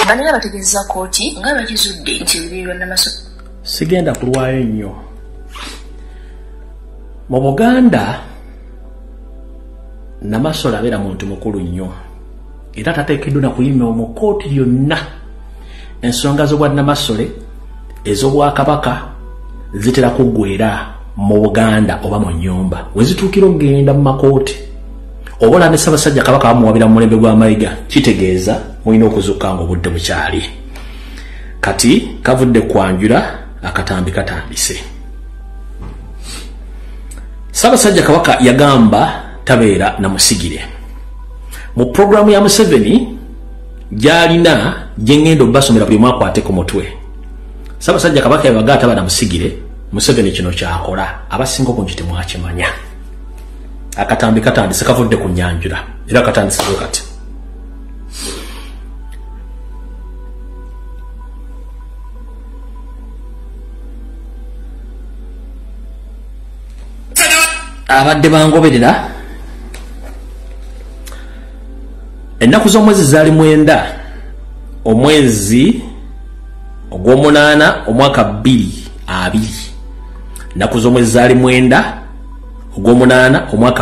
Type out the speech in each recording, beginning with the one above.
banira bategeeza kooti nga bakizudde nti ebibiirwa Namasole. Sigenda kulwayo nnyo. Mu Buganda Namasole abeera muntu mukulu nnyo era tateekeddwa na kuyima mu kooti yonna. Ensonga z'obwa Namasole ez'obwakabaka zitera kuggweera mu Buganda oba mu nnyumba we zituukira okugenda mu makooti obola ne Ssaabasajja Kabaka bamuwabira mu mulembe gwa Mayiga kitegeeza mulina okuzuuka ng'obudde bukyali. Kati kavudde kwanjula akatambi katandise. Ssaabasajja Kabaka yagamba tabeera na musigire. Mu programu ya Museveni gy'alina gye ngenda obbasomera buli mwaka akwate ku mutwe. Ssaabasajja Kabaka yabaga ataba na musigire, Museveni kino kyakola abasinga obungi temwakimanya. Akatambi katandise kavudde ku nyanjula era katandise kati. Abadde bangoberera ennaku z'omwezi zaali 9 omwezi ogw'omunaana omwaka 2020. Ennaku z'omwezi zaali 9 ogw'omunaana omwaka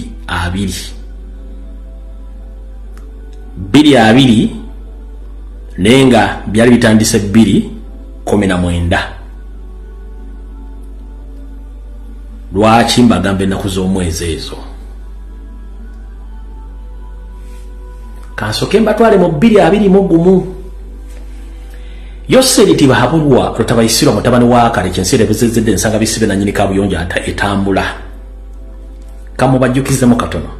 2020 naye nga byali bitandise 2019. Lwaki mbagamba ennaku z'omwezi ezo? Kansoke mbatwale mu 2021. Yoseri Tibahabulwa Rutabayisirwa mutabani wa Kale kyensire buzezedde ensanga bisibe na nnyini Kabuyonja etambula. Kamubajjukizemu katono.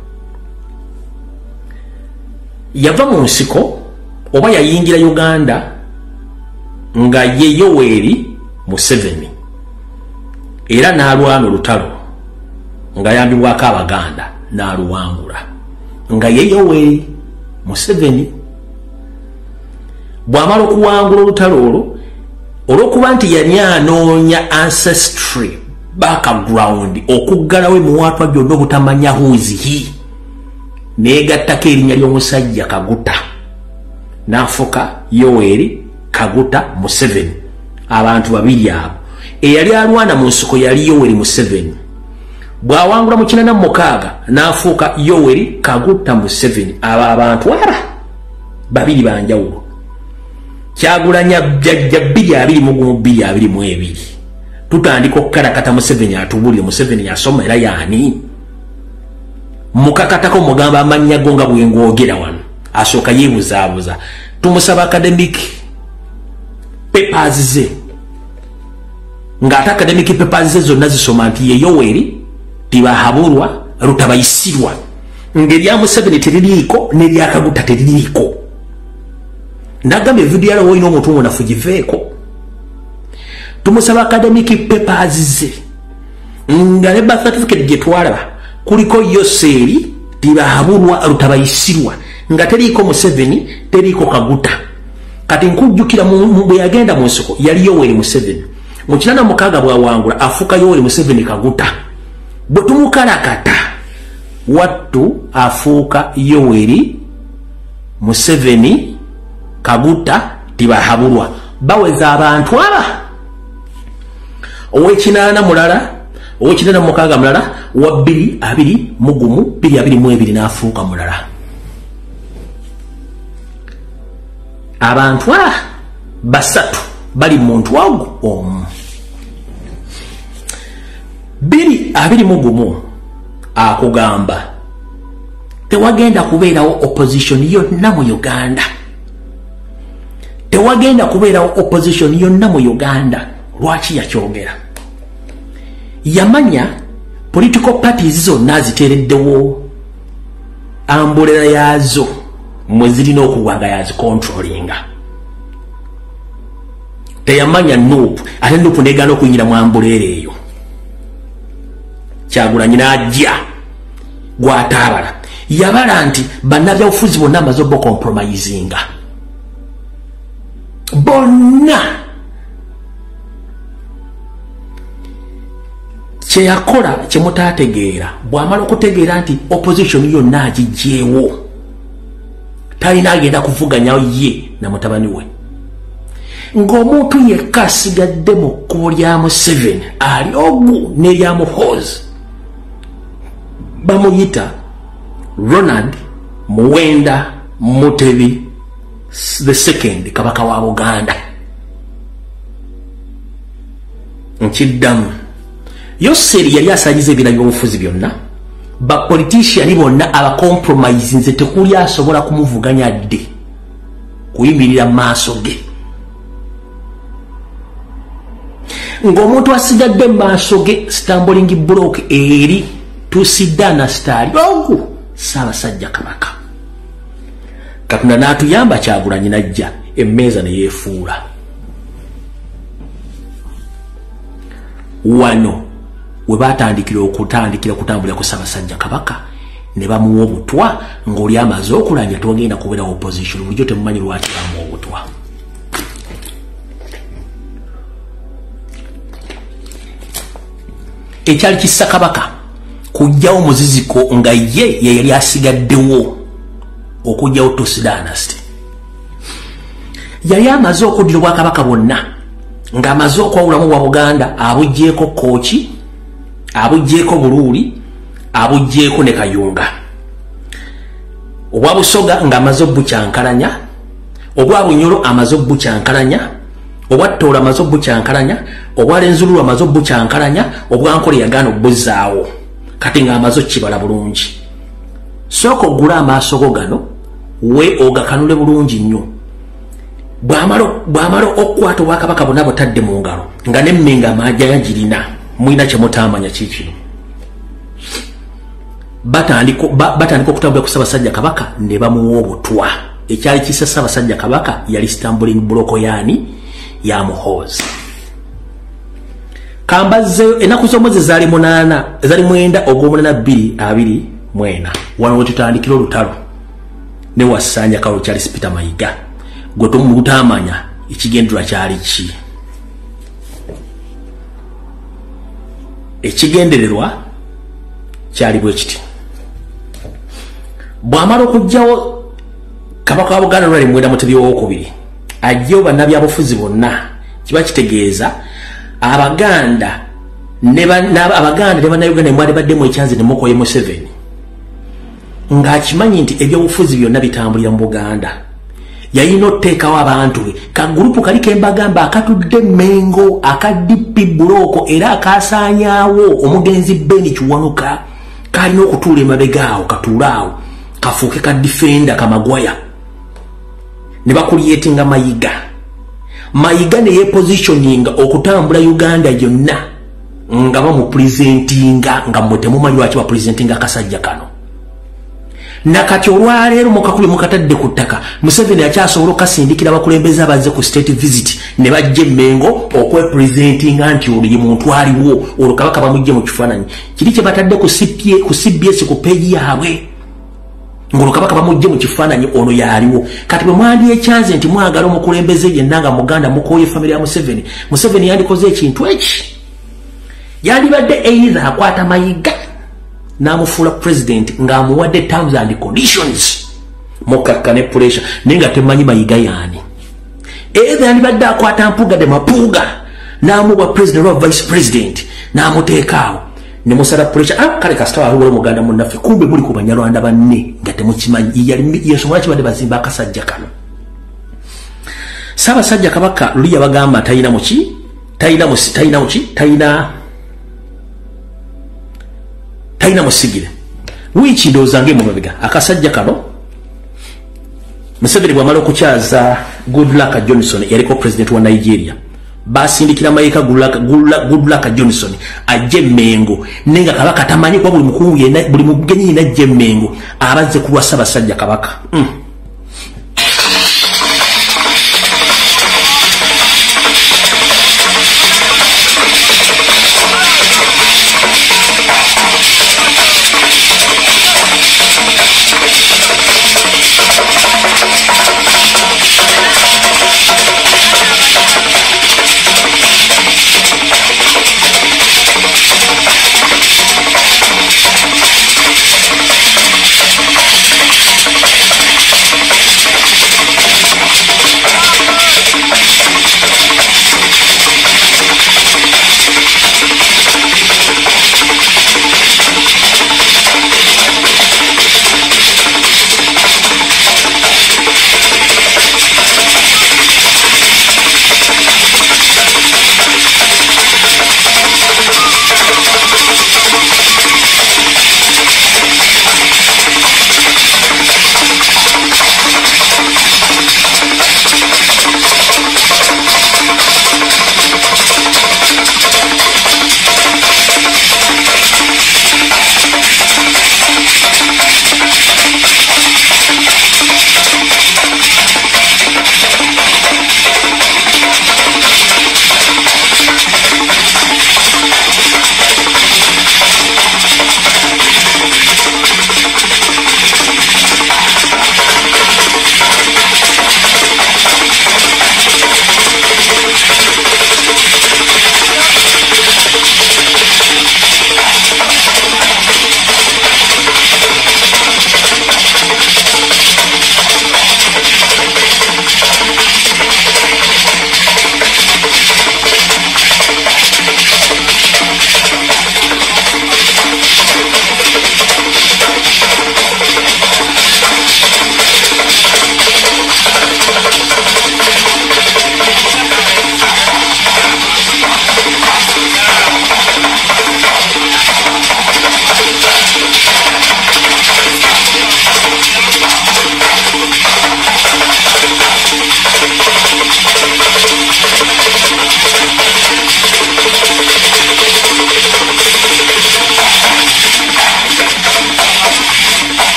Yava mu nsiko oba yayingira Uganda nga ye Yoweri Museveni era n'alwana olutalo nga yambibwako Abaganda n'aluwangula nga ye Yoweri Museveni. Bw'amala okuwangula olutalo olwo olw'okuba nti yali anoonya ancestry background okuggalawo emuwaatwa gyonna obutamanya huzihi n'egattako erinnya ly'omusajja Kaguta n'afuka Yoweri Kaguta Museveni. Abantu babiri abo eyali alwana mu nsiko yali Yoweri Museveni. Bw'awangula mu 86 n'afuuka Yoweri Kaguta Museveni. Abo abantu babiri banjawulo. Kyagulanya jjajja 2021 tutandika okukalakata Museveni atubulire Museveni yasoma era yaani mukakatako mugamba amannya go nga bwe ngogera wano asooka yeebuzaabuza tumusaba academic papers ze ng'ate academic papers ze zonna zisoma nti ye Yoweri Tibahabulwa Rutabayisirwa ng'erya Museveni teririiko n'erya Kaguta teririiko. Ndagambye video yalo woyina omuntu munafu giveeko. Tumusaba academic papers ze nga ne birth certificate gye twalaba kuliko Yoseri Tibahabulwa Rutabayisirwa nga teriiko Museveni teriiko Kaguta. Kati nkujjukira bwe yagenda mu nsiko yali Yoweri Museveni. Mu 86 bw'awangula afuuka Yoweri Museveni Kaguta. Bwe tumukalakata wattu afuuka Yoweri Museveni Kaguta Tibahabulwa. Baweza abantu aba ow'ekinana mulala ow'ekinana mukaaga mulala wa 2022 n'afuuka mulala. Abantu basatu bali muntu wagu omu. 2021 akugamba tewagenda kubeerawo opposition yonna mu Uganda. Tewagenda kubeerawo opposition yonna mu Uganda. Lwaki yakyogera? Yamanya political parties zonna ziteereddewo ambulera yaazo mwe zirina okuwanga yazicontrollinga. Teyamanya Nuupu ate Nuupu negana okuyingira mu ambulera eyo. Kyagulanyi n'ajja gw'ataabala yabala nti bannabyabufuzi bonna amaze obbocompromisinga bonna. Kyeyakola kyemutaategeera bw'amala okutegeera nti opposition yonna agijjeewo talina agenda kuvuganya ye na mutabani we ng'omuntu yekka asigadde mu kkubo lya Museveni ali ogu n'erya Muhoozi bamuyita Ronald Muwenda Mutebi the second kabaka wa Buganda. Nkiddamu Yoseri yali asanyiza ebira by'obufuzi byonna ba politician bonna aba compromise nze tekuli asobola kumuvuganya dde kuyimirira maaso ge ng'omuntu asigadde maaso ge stumbling block eri tusidana stali ogu Ssaabasajja Kabaka Katonda n'atuyamba Kyagulanyi najja emmeeza ne yeefuula wano we batandikira kutambulira ku Ssaabasajja Kabaka ne bamuwa obutwa ng'oli amaze okulanya togenda kubeera opposition bulijjo temumanyi lwaki bamuwa obutwa ekyali kissa Kabaka kujjawo muziziko nga ye yali asigaddewo okujjawo Tosi Dynasty yali amaze okuddira Obwakabaka bwonna ng'amaze okwawulamu bwa Buganda abuggyeko Kooki abuggyeko Buluuli abuggyeko ne Kayunga obwa Busoga ng'amaze obbukyankalanya obwa Bunyoro amaze obbukyankalanya obwa Ttoola amaze obbukyankalanya obwa Lenzululu amaze obbukyankalanya obwa Nkole yagaana obbuzaawo kati ng'amaze okkibala bulungi sooka oggula amaaso go gano we ogakanule bulungi nnyo bw'amala okukwata Obwakabaka bonna butadde mu ngalo nga n'emmenga amajja girina mulina kye mutaamanya kiikino batandika okutambula ku Ssaabasajja Kabaka ne bamuwa obutwa ekyali kisa Ssaabasajja Kabaka yali stumbling block yaani ya Muhoozi kambazzeyo ennaku z'omwezi zaali 9 Ogw'omunaana 2024 wano we tutandikira olutalo ne Wasanya Kaalo Charles Peter Mayiga gwe tumutamanya ekigendera kyali ki ekigendererwa kyali bwe kiti bw'amala okujjawo Kabaka wa Buganda Ronald Muwenda Mutebi owookubiri ajjewo bannabyabufuzi bonna kiba kitegeeza Abaganda ne Bannayuganda mwali baddemu ekyanzi ne Mukoye Museveni ng'akimanyi nti ebyobufuzi byonna bitambulira mu Buganda yayina oteekawo abantu be kagurupu kali kembagamba akatudde Mengo aka DP Buloko era akasaanyaawo omugenzi Beni Kiwanuka kalina okutuula emabegaawo katuulaawo kafuuke ka defender Kamagwaya ne bakuliyetinga Mayiga ne yepositioninga okutambula Uganda yonna nga bamupresentinga nga mmwe temumanyi lwaki bapresentinga akasajja kano nakati olwaleero mukatadde ku ttaka Museveni akyasobola okasindikira abakulembeze abazze ku state visit ne bajja Mengo okwepresentinga nti oli muntu aliwo olwo Kabaka bamujje mu kifaananyi kiri kye batadde ku CBS ku peegi yaabwe ng'olwo Kabaka bamujje mu kifaananyi ono yaaliwo kati bwe mwandi ekyanze nti mwagala omukulembeze yenna nga Muganda mukooye famire ya Museveni yandikoze ekintu eki yalibadde either akwata Mayiga n'amufuula president ng'amuwadde terms and conditions mukakkane pressure naye nga temanyi Mayiga yaani either yalibadde akwata Mpuuga de Mapuuga n'amuwa president oba vice president n'amuteekaawo ne musala pressure kale kasita waliwo Muganda munnaffe kumbe muli ku Banyarwanda banne nga temukimanyi yesobola kibadde bazimba akasajja kano Ssaabasajja Kabaka luli yabagamba talina musigire wiiki ndoozange mu mabega akasajja kano Museveni bw'amala okukyaza Goodluck Johnson yaliko president wa Nigeria basindikira Mayiga Goodluck Johnson ajje Mengo nenga Kabaka tamanyi kwa buli mukungu yenna buli mugenyi yenna ajje Mengo abazze kulwa Ssaabasajja Kabaka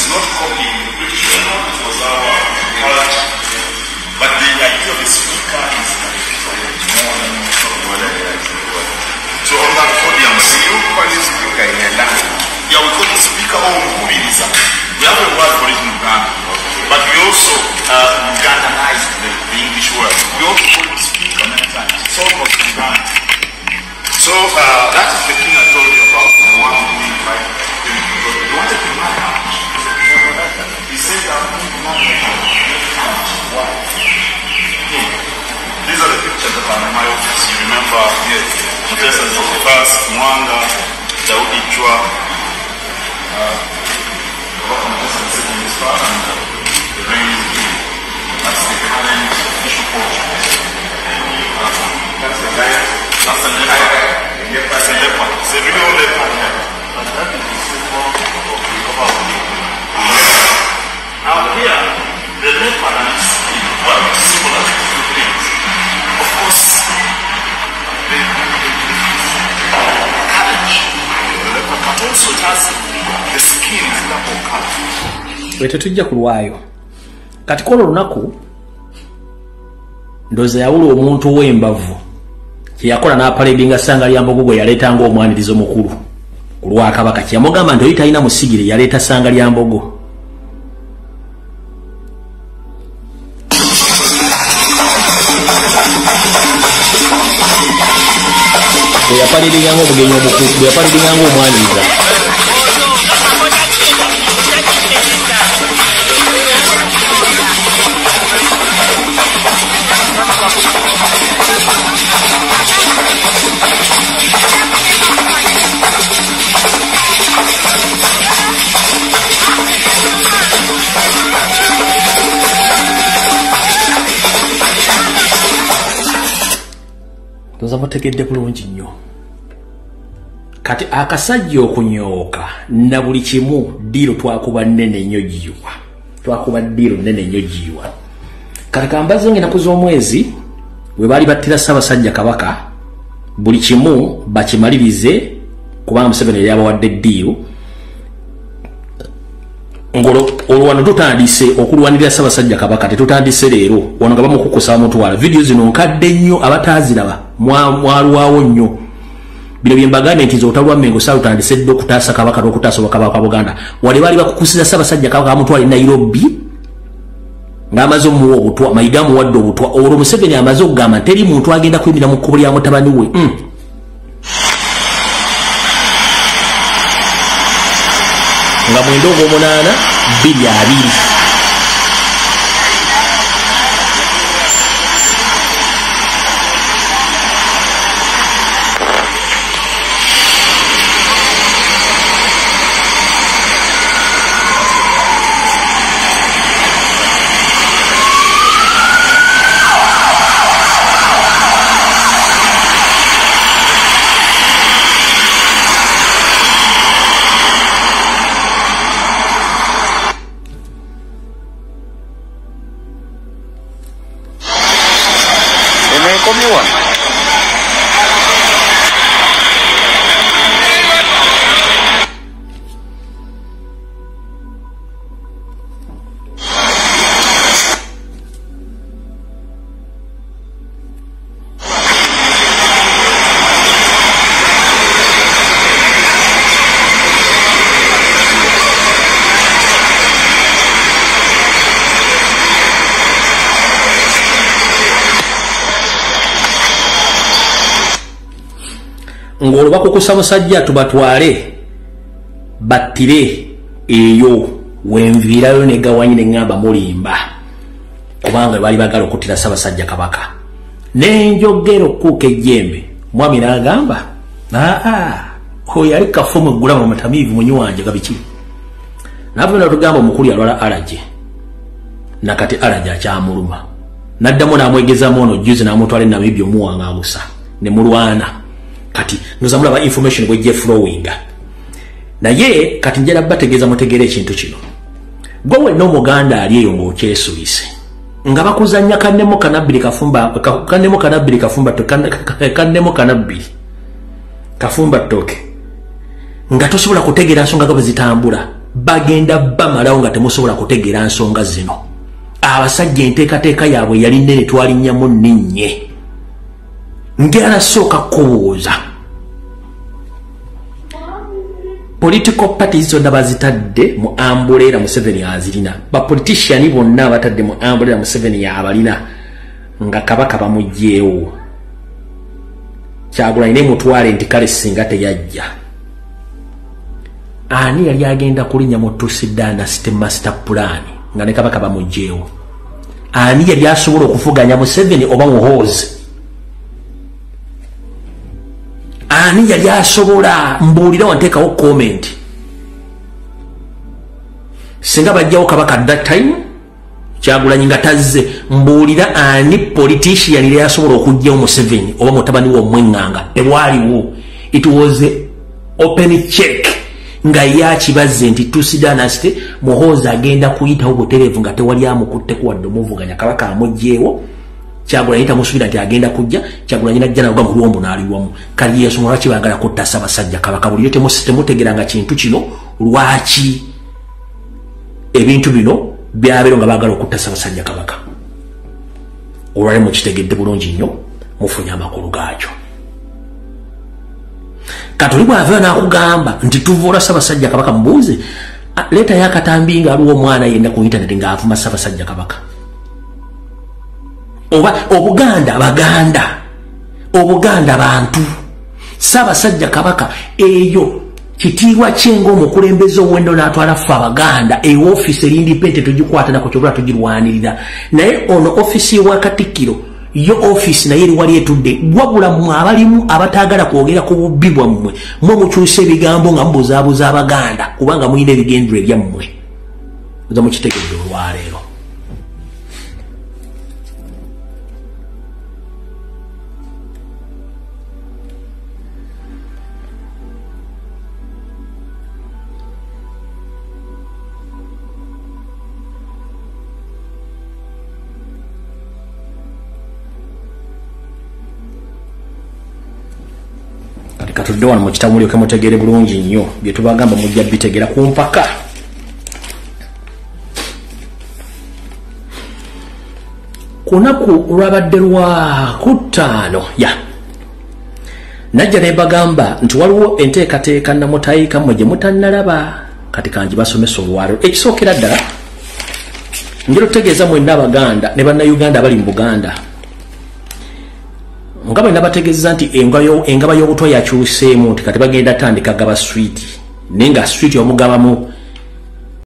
not copying the British record, it was our culture. But the idea of the speaker is more than so on that podium, see you call this speaker in a language. Yeah, we call it speaker or Mukubiriza. We have a word for it in Uganda, but we also Ugandanize the English word. We also call it speaker many times. It's almost Uganda. So that is the thing I told you about, the one who invited him. He wanted to marry her. He said that he wanted to marry her. Why? These are the pictures that are in my office. You remember, yes, Professor Zofas, Mwanga, Daudi Chua, sitting in his father, and the rain. That's the current issue portion. That's the guy. That's the leopard. That's a leopard. It's a real leopard here. But that is the symbol of the cover of the leopard. Now here, the leopard and its skin, well, similar to two things. Of course, the carriage, the leopard, but also it has the skin is double color. Wete tujja kulwayo. Kati kono lunaku ndoza yawulo omuntu w'embavu yakola n'apaledinga ssanga lya Mbogo yaleetanga omwanirizo mukulu ku Lwakabaka kyamugamba nti oyita alina musigire yaleeta ssanga lya Mbogo. Yapaledinganga omugenyi omukulu yapaledinganga omwaniriza. Toza mutegedde bulungi nnyo. Kati akasajja okunyooka na buli kimu ddiiro twakuba nnene nnyo giyiwa. Twakuba ddiiro nnene nnyo giyiwa. Kati kambaze ng'ennaku z'omwezi we baali battira Ssaabasajja Kabaka buli kimu bakimalirize kubanga Museveni yali abawadde ddiiro. Olwo wano tutandise okulwanirira Ssaabasajja Kabaka tetutandise leero wano nga bamukukusa bamutwala. Video zino nkadde nnyo abataaziraba mwalwawo nnyo. Bino byembagane nti zotalwa Mengo salutandise ddo okutaasa Kabaka n'okutaasa Kabaka wa Buganda. Wali baali bakukusiza Ssaabasajja Kabaka bamutwala Nairobi ng'amaze omuwa obutwa Mayiga amuwadde obutwa. Olwo Museveni amaze okugamba teri muntu agenda kuyimira mu kkubo lya mutabani we. Nga mwenda ogw'omunaana 2-2. Ng'olwo bakukusa musajja tubatwale battire eyo wenviirayo ne gawanyi ne ngamba mulimba kubanga bali bagala okuttira Ssaabasajja Kabaka n'enjogera okuuka ejjembe mwami n'agamba oyo yali kafumu eggulamu mutamiivu munyiwanje gabiki naavuna tugamba omukulu yalwala alaje nakati alaje akyamuluma n'addamu n'amwegezamu ono juzi n'amutwala Namibia omuwaŋŋangusa ne mulwana kati nozamulaba information bwejje flowing naye kati njala bategeeza mutegere ekintu kino gwe wenna omuganda ali eyo ng'okyesuise nga bakuzanya kannemo kanabbiri kafumba ttoke nga tosobola kutegeera nsonga nga bwe zitambula bagenda bamalawo nga temusobola kutegeera nsonga zino. Abasajja enteekateeka yaabwe yali nnene twalinnyamu nninnye. Ngera sooka kubuuza. Political parties zonna bazitadde mu ambuleera Museveni azirina. Bapoliticiani bonna batadde mu ambuleera Museveni yabalina nga Kabaka bamugyeewo. Kyagulanyi ne mutwale nti kale singa teyajja. Ani yali agenda kulinnya mu Tusi Dynasty Master Plan nga ne Kabaka bamugyeewo? Ani yali asobola okuvuganya Museveni oba Muhoozi? Ani yali asobola mbuulira wanteekawo comment? Singa bajjawo Kabaka at that time, Kyagulanyi nga tazze, mbuulira ani politician yali asobola okugyawo Museveni oba mutabani w'omwenganga? Tewaliwo. It was a open check. Nga yakibazze nti Tusi Dynasty Muhoozi agenda kuyitawo butereevu nga tewali amukutte kuwadde omuvuganya Kabaka amugyeewo. Kyagulanyi tamusubira nti agenda kujja. Kyagulanyi najja navuga mu luwombo n'aliwamu. Kali yesu lwaki baagala kutta Ssaabasajja Kabaka? Buli temutegeranga kintu kino lwaki ebintu bino byabeera nga baagala okutta Ssaabasajja Kabaka. Olwali mukitegedde bulungi nnyo, mufunye amakulu gaakyo. Katoli bw'ava n'akugamba nti tuvuula Ssaabasajja Kabaka, mubuuze leeta y'akatambi ng'aliwo omwana yenna ku internet ng'avuma Ssaabasajja Kabaka. Oba Obuganda Baganda, Obuganda bantu. Ssaabasajja Kabaka eyo kitiibwa kyengo omukulembeze owendo n'atwala ffe Abaganda ofiisi eri independent tugikwata nako kyobula tugirwanirira. Naye ono ofiisi wa Katikkiro yo ofiisi naye eri wali etudde, wabula mmwe abalimu abataagala kwogera ku bubbi bwammwe mwe mukyusa ebigambo nga mubuzaabuza Abaganda kubanga mulina ebigendero ebyammwe. Oza mukitegedde olwaleero. Katudde wano mu kitabu mulyoke mutegeere bulungi nnyo bye tubagamba mujja bitegeera ku mpaka. Kunaku lwabadde lwa kutaano najja ne bagamba nti waliwo enteekateeka namutayika mmwe gye mutannalaba kati kangi basomesa olwaleero. Ekisookera ddala njira okutegeeza mwenna Abaganda ne Bannayuganda abali mu Buganda nga bwe nabategeeza nti engaba y'obutwa yakyuseemu nti kati bagenda tandika gaba switi naye nga switi omugabamu